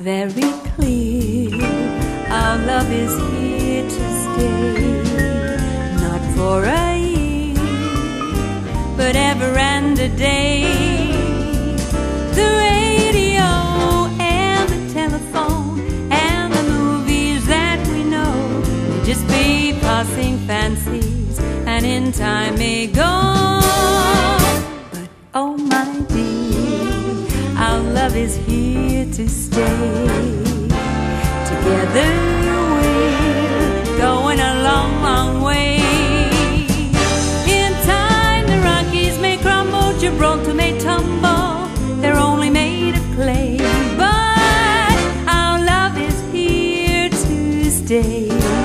very clear. Our love is here to stay, not for a year, but ever and a day. The radio and the telephone and the movies that we know may just be passing fancies, and in time may go. But oh my dear, our love is here to stay. Together we're going a long, long way. In time the Rockies may crumble, Gibraltar may tumble, they're only made of clay. But our love is here to stay.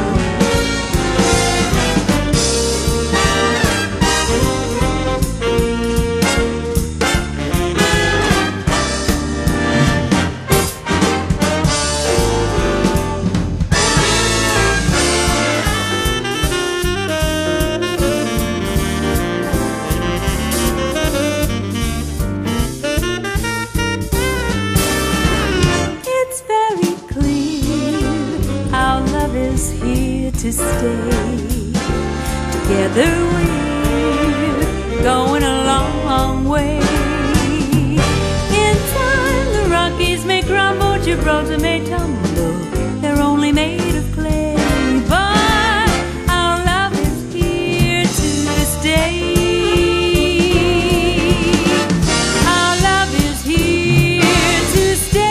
To stay. Together we're going a long, long way. In time the Rockies may crumble, Gibraltar may tumble, they're only made of clay. But our love is here to stay. Our love is here to stay.